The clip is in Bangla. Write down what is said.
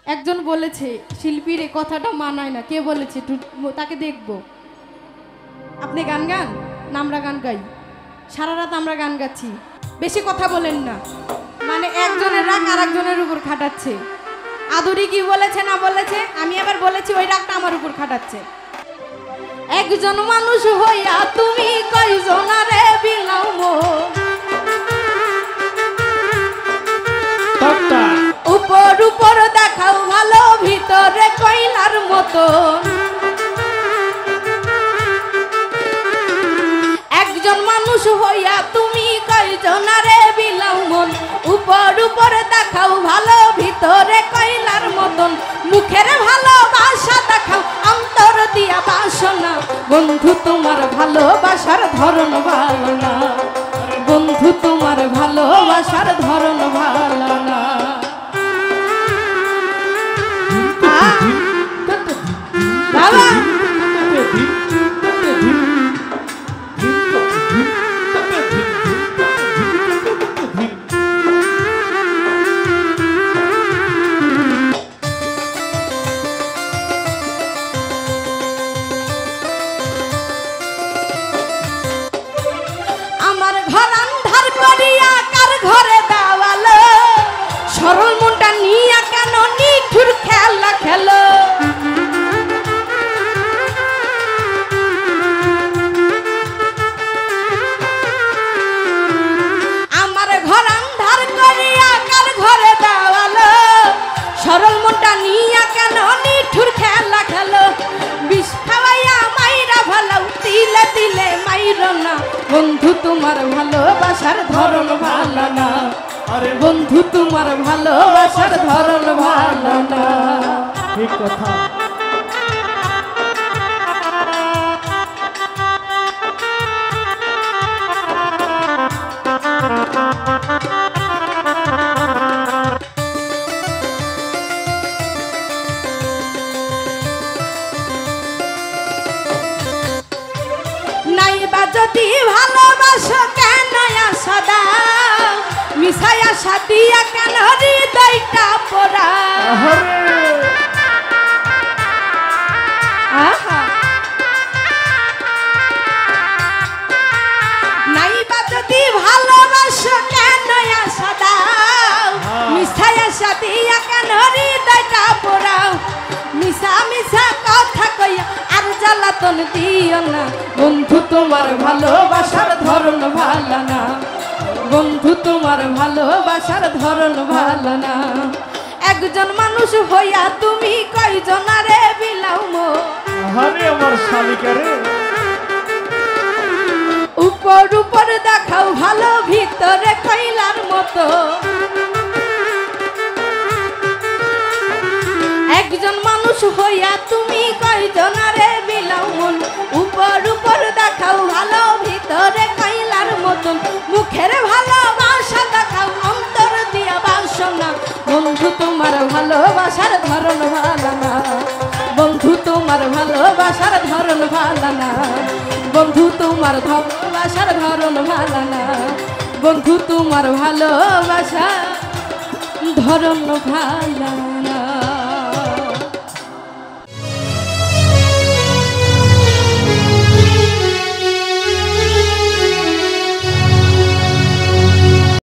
একজন বলেছে শিল্পীর এই কথাটা মানায় না। কে বলেছে? তাকে দেখব। আপনি গান গান না আমরা গান গাই? সারা রাত আমরা গান গাচ্ছি, বেশি কথা বলেন না। মানে একজনের রাগ আর একজনের উপর খাটাচ্ছে। আদুরি কি বলেছে না বলেছে, আমি আবার বলেছি ওই রাগটা আমার উপর খাটাচ্ছে। একজন মানুষ হইয়া তুমি কয়জনারে বিলাও মন, উপর উপর দেখাও ভালো ভিতরে কয়লার মতন। একজন মানুষ হইয়া তুমি কয়জনারে বিলাও মন, উপর উপর দেখাও ভালো ভিতরে কয়লার মতন। মুখের ভালোবাসা দেখাও অন্তর দিয়া বাসনা, বন্ধু তোমার ভালোবাসার ধরন ভালো না, বন্ধু তোমার ভালোবাসার ধরন ভালো না। বাবা আমার ঘর আন্ধার করিয়া কার ঘরে দাওয়ালো, সরল মনটা নিয়া কেন নিঠুর খেলা খেলো। আমার ঘর আন্ধার করিয়া কার ঘরে দাওয়ালো, সরল মনটা নিয়া কেন নিঠুর খেলা খেলো। বিষ খাওয়াইয়া মাইরা ভালো তিলে তিলে মাইর না, বন্ধু তোমার ভালোবাসার ধরন ভালো না, আরে বন্ধু তোমার ভালোবাসার ধরন ভালো না। ঠিক কথা। নাইবা যদি ভালোবাসো কেন আশা দাও, মিশাই আশা দিয়া কেন হৃদয়টা পোড়া। নাইবা যদি ভালোবাসো কেন আশা দাও, মিশাই আশা দিয়া কেন হৃদয়টা পোড়াও। মিশা মিশা কথা কইয়া আর জ্বালাতন দিও না, বন্ধু তোমার ভালোবাসার ধরন ভালো না, বন্ধু তোমার ভালোবাসার ধরন ভালো না। একজন মানুষ হইয়া তুমি কয়জনারে বিলাও মন, আরে আমার শালিকা রে। উপর উপর দেখাও ভালো ভিতরে কয়লার মতো। একজন মানুষ হইয়া তুমি কয়জনারে বিলাও মন, উপর উপর দেখাও ভালো ভিতরে কয়লার মতন। মুখের ভালোবাসা দেখাও অন্তর দিয়া বাসনা, বন্ধু তোমার ভালোবাসার ধরন ভালো না, বন্ধু তোমার ভালোবাসার ধরন ভালো না, বন্ধু তোমার ভালোবাসার ধরন ভালো না, বন্ধু তোমার ভালোবাসা ধরন ভালো।